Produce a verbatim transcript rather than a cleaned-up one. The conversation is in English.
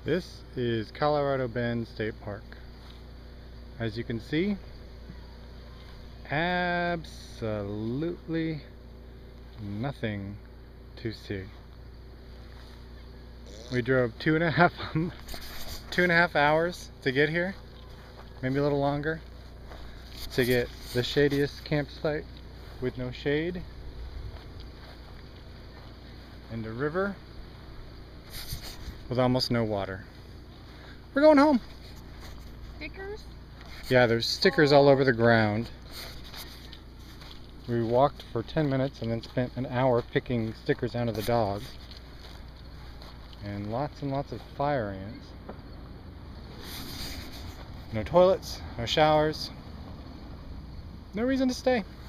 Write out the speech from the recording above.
This is Colorado Bend State Park. As you can see, absolutely nothing to see. We drove two and a half two and a half hours to get here, maybe a little longer, to get the shadiest campsite with no shade and a river with almost no water. We're going home. Stickers? Yeah, there's stickers all over the ground. We walked for ten minutes and then spent an hour picking stickers out of the dogs. And lots and lots of fire ants. No toilets, no showers. No reason to stay.